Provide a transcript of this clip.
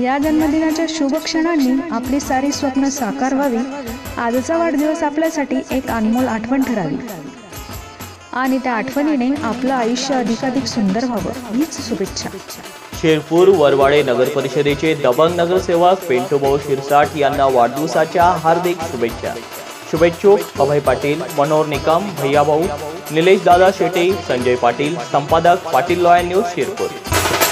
या जन्मदिनाच्या शुभ क्षणांनी आपली सारी स्वप्न साकार व्हावी, आजचा वाढदिवस आपल्यासाठी एक अनमोल आठवण ठरावी आणि त्या आठवणीने आपलं आयुष्य अधिकाधिक सुंदर व्हावं हीच शुभेच्छा। शिरपूर वरवाडे नगर परिषदेचे दबंग नगरसेवक पिंटूभाऊ शिरसाट यांना वाढदिवसाच्या हार्दिक शुभेच्छा। शुभेच्छुक अभय पाटील, मनोहर निकम, भैयाभाऊ, निलेश दादा शेटे, संजय पाटील, संपादक पाटील लॉयल न्यूज शिरपूर।